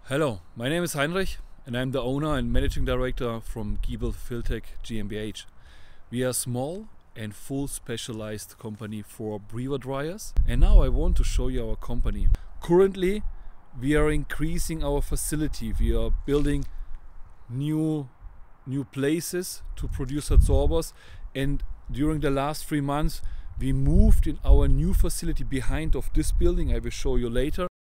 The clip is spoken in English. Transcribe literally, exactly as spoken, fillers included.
Hello, my name is Heinrich and I'm the owner and managing director from GIEBEL FilTec GmbH. We are a small and full specialized company for brewer dryers, and now I want to show you our company. Currently we are increasing our facility. We are building new new places to produce adsorbers, and during the last three months we moved in our new facility behind of this building. I will show you later.